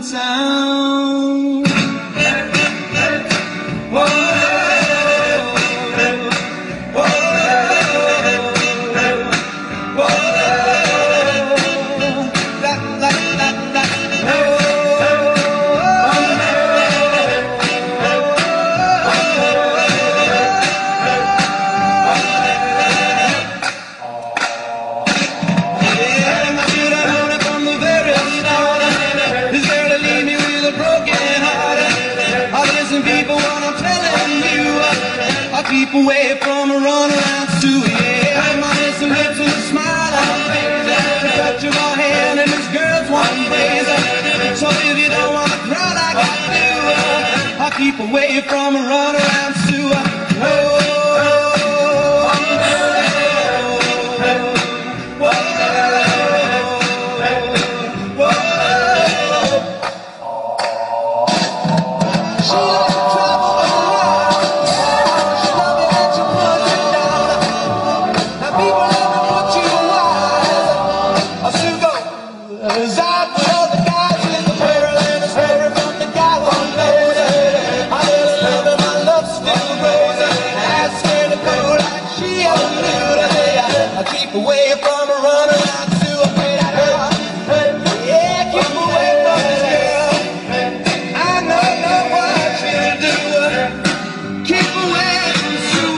sound. Whoa, whoa, whoa, la, la, la, la, people, what I'm telling you, I'll keep away from a runaround Sue. Yeah, my innocent lips with a smile on my face, the touch of our hand and this girl's one place. So if you don't want to cry like I do, I'll keep away from a runaround Sue. Whoa. Keep away from a runaround Sue. Yeah, keep away from this girl. I know what she'll do. Keep away from Sue.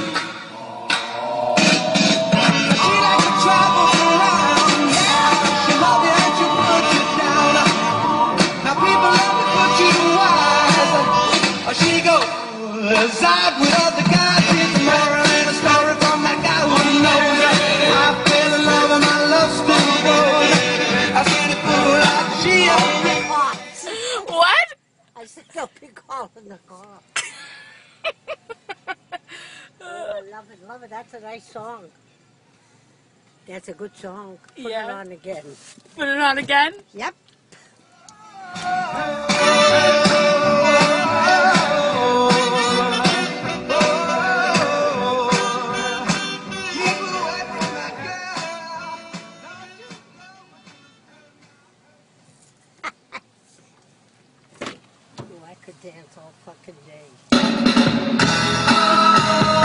She likes to travel around. Yeah, she love you and she put you down. Now people love to put you wise. She goes out with other guys. Here's the moral and a story from that guy who knows. What? I said they'll be calling the car. Oh, I love it. That's a nice song. That's a good song. Put it on again. Put it on again? Yep. I could dance all fucking day.